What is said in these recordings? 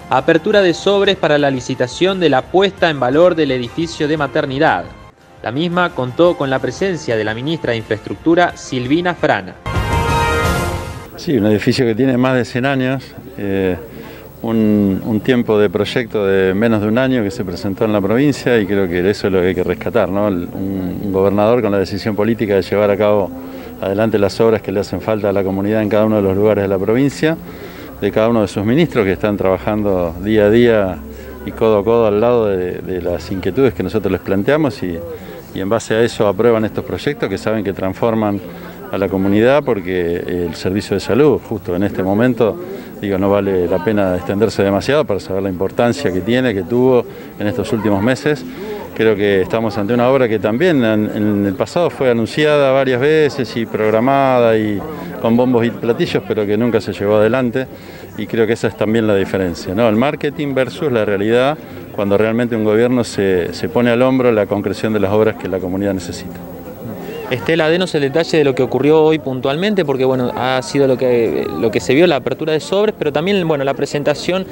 Apertura de sobres para la licitación de la puesta en valor del edificio de maternidad. La misma contó con la presencia de la ministra de Infraestructura, Silvina Frana. Sí, un edificio que tiene más de 100 años, un tiempo de proyecto de menos de un año que se presentó en la provincia, y creo que eso es lo que hay que rescatar, ¿no? Un gobernador con la decisión política de llevar a cabo adelante las obras que le hacen falta a la comunidad en cada uno de los lugares de la provincia, de cada uno de sus ministros que están trabajando día a día y codo a codo al lado de las inquietudes que nosotros les planteamos, y en base a eso aprueban estos proyectos que saben que transforman a la comunidad, porque el servicio de salud justo en este momento, no vale la pena extenderse demasiado para saber la importancia que tiene, que tuvo en estos últimos meses. Creo que estamos ante una obra que también en el pasado fue anunciada varias veces y programada y con bombos y platillos, pero que nunca se llevó adelante, y creo que esa es también la diferencia, ¿no? El marketing versus la realidad, cuando realmente un gobierno se pone al hombro la concreción de las obras que la comunidad necesita. Estela, denos el detalle de lo que ocurrió hoy puntualmente, porque bueno, ha sido lo que se vio, la apertura de sobres, pero también la presentación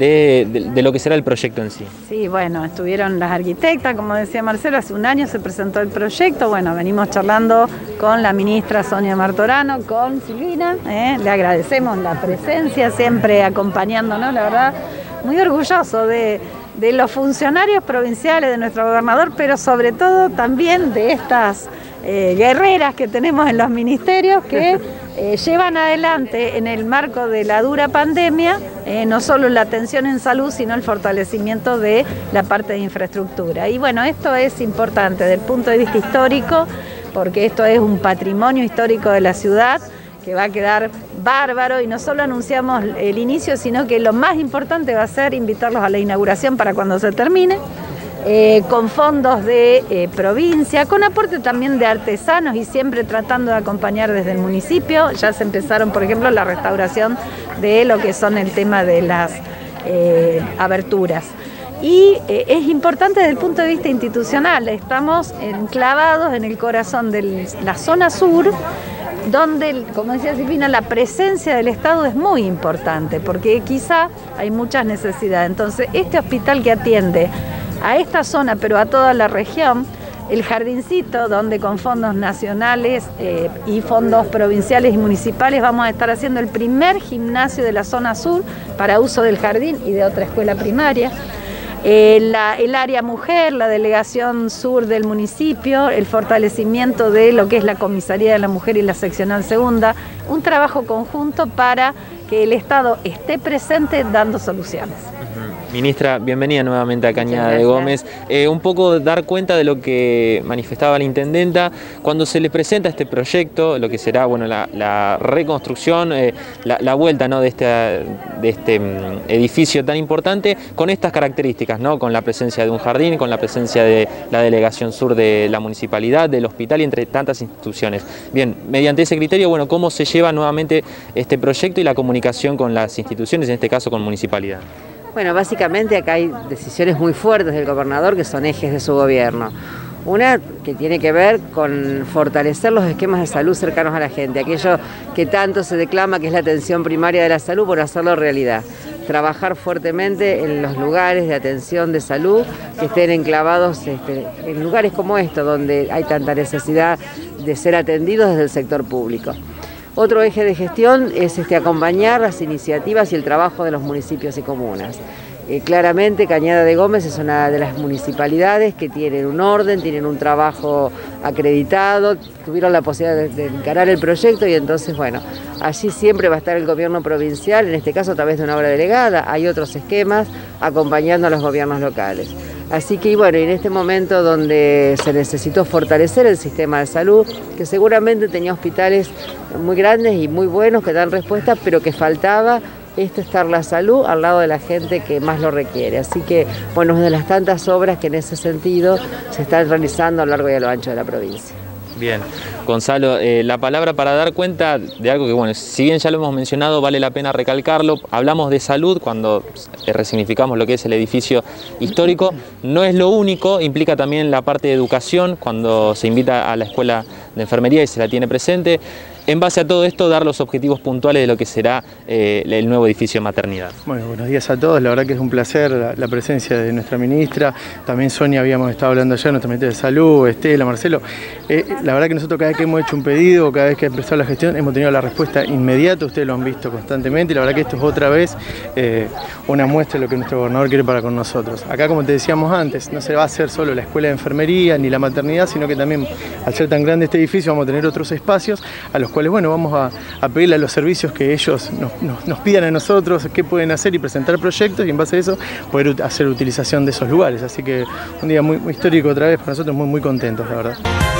de lo que será el proyecto en sí. Sí, bueno, estuvieron las arquitectas, como decía Marcelo, hace un año se presentó el proyecto. Bueno, venimos charlando con la ministra Sonia Martorano, con Silvina, le agradecemos la presencia, siempre acompañándonos, la verdad, muy orgulloso de los funcionarios provinciales, de nuestro gobernador, pero sobre todo también de estas guerreras que tenemos en los ministerios que llevan adelante en el marco de la dura pandemia no solo la atención en salud, sino el fortalecimiento de la parte de infraestructura. Y bueno, esto es importante desde el punto de vista histórico, porque esto es un patrimonio histórico de la ciudad que va a quedar bárbaro, y no solo anunciamos el inicio, sino que lo más importante va a ser invitarlos a la inauguración para cuando se termine. Con fondos de provincia, con aporte también de artesanos, y siempre tratando de acompañar desde el municipio. Ya se empezaron, por ejemplo, la restauración de lo que son el tema de las aberturas. Y es importante desde el punto de vista institucional, estamos enclavados en el corazón de la zona sur, donde, como decía Silvina, la presencia del Estado es muy importante, porque quizá hay muchas necesidades. Entonces, este hospital que atiende a esta zona, pero a toda la región, el jardincito, donde con fondos nacionales y fondos provinciales y municipales vamos a estar haciendo el primer gimnasio de la zona sur para uso del jardín y de otra escuela primaria. El área mujer, la delegación sur del municipio, el fortalecimiento de lo que es la comisaría de la mujer y la seccional segunda, un trabajo conjunto para que el Estado esté presente dando soluciones. Ministra, bienvenida nuevamente a Cañada de Gómez. Un poco dar cuenta de lo que manifestaba la intendenta cuando se le presenta este proyecto, lo que será la reconstrucción, la vuelta, ¿no?, de este edificio tan importante, con estas características, ¿no?, con la presencia de un jardín, con la presencia de la delegación sur de la municipalidad, del hospital y entre tantas instituciones. Bien, mediante ese criterio, ¿cómo se lleva nuevamente este proyecto y la comunicación con las instituciones, en este caso con municipalidad? Bueno, básicamente acá hay decisiones muy fuertes del gobernador que son ejes de su gobierno. Una que tiene que ver con fortalecer los esquemas de salud cercanos a la gente, aquello que tanto se declama que es la atención primaria de la salud, por hacerlo realidad. Trabajar fuertemente en los lugares de atención de salud que estén enclavados en lugares como estos, donde hay tanta necesidad de ser atendidos desde el sector público. Otro eje de gestión es acompañar las iniciativas y el trabajo de los municipios y comunas. Claramente Cañada de Gómez es una de las municipalidades que tienen un orden, tienen un trabajo acreditado, tuvieron la posibilidad de encarar el proyecto, y entonces, allí siempre va a estar el gobierno provincial, en este caso a través de una obra delegada. Hay otros esquemas acompañando a los gobiernos locales. Así que, en este momento donde se necesitó fortalecer el sistema de salud, que seguramente tenía hospitales muy grandes y muy buenos que dan respuesta, pero que faltaba estar la salud al lado de la gente que más lo requiere. Así que, es de las tantas obras que en ese sentido se están realizando a lo largo y a lo ancho de la provincia. Bien, Gonzalo, la palabra para dar cuenta de algo que, si bien ya lo hemos mencionado, vale la pena recalcarlo. Hablamos de salud cuando resignificamos lo que es el edificio histórico. No es lo único, implica también la parte de educación, cuando se invita a la escuela de enfermería y se la tiene presente. en base a todo esto, dar los objetivos puntuales de lo que será el nuevo edificio de maternidad. Bueno, buenos días a todos. La verdad que es un placer la presencia de nuestra ministra. También Sonia, habíamos estado hablando ayer, nuestra ministra de Salud, Estela, Marcelo. La verdad que nosotros cada vez que hemos hecho un pedido, cada vez que ha empezado la gestión, hemos tenido la respuesta inmediata. Ustedes lo han visto constantemente y la verdad que esto es otra vez una muestra de lo que nuestro gobernador quiere para con nosotros. Acá, como te decíamos antes, no se va a hacer solo la escuela de enfermería ni la maternidad, sino que también, al ser tan grande este edificio, vamos a tener otros espacios a los cuales, bueno, vamos a pedirle a los servicios que ellos nos pidan a nosotros qué pueden hacer y presentar proyectos, y en base a eso poder hacer utilización de esos lugares. Así que un día muy histórico otra vez para nosotros, muy contentos, la verdad.